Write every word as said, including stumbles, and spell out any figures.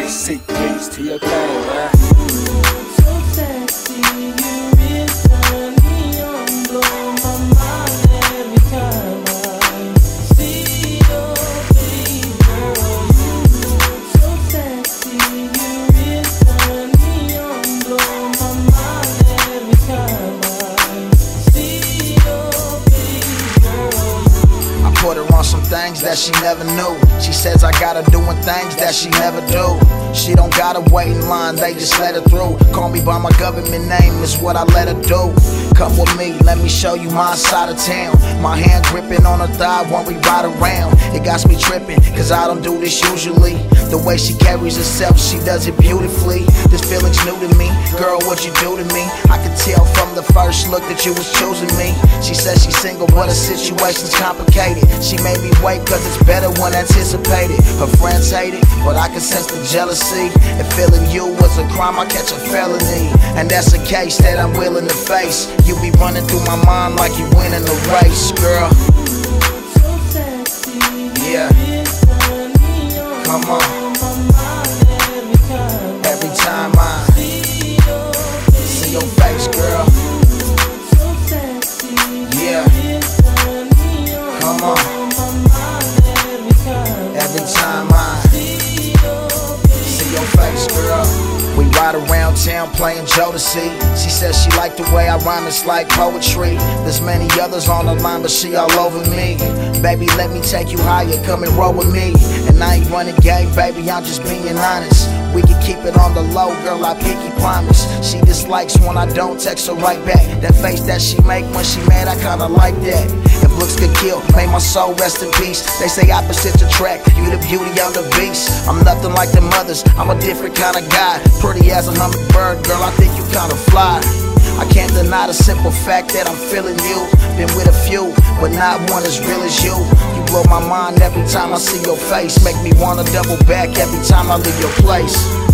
Sick beats to your game, man. So sexy, you really turn me on, blow my mind every time I see your face, girl. You look so sexy, you really turn me on, blow my mind every time I see your face, girl. I put her on some things that she never knew. She says I got her doing things that she never do. She don't gotta wait in line, they just let her through. Call me by my government name, is what I let her do. Come with me, let me show you my side of town. My hand gripping on her thigh when we ride around. It got me tripping, cause I don't do this usually. The way she carries herself, she does it beautifully. This feeling's new to me, girl, what you do to me. I could tell from the first look that you was choosing me. She says she's single, but her situation's complicated. She made me wait, cause it's better when anticipated. Her friends hate it, but I can sense the jealousy. If feeling you was a crime, I catch a felony. And that's a case that I'm willing to face. You be running through my mind like you winning the race, girl. So sexy, Yeah, come on. Every time I see your face, girl. Yeah, come on. Every time I see your face, girl. We ride around town playing Jodeci. She says she like the way I rhyme, it's like poetry. There's many others on the line, but she all over me. Baby, let me take you higher, come and roll with me. And I ain't running game, baby, I'm just being honest. We can keep it on the low, girl, I pinky promise. She dislikes when I don't text her right back. That face that she make when she mad, I kinda like that. If looks could kill, may my soul rest in peace. They say opposites attract, you the beauty, I'm the beast. I'm nothing like the mothers, I'm a different kind of guy. Pretty as a hummingbird, girl, I think you kinda fly. I can't deny the simple fact that I'm feeling you. Been with a few, but not one as real as you. You blow my mind every time I see your face. Make me wanna double back every time I leave your place.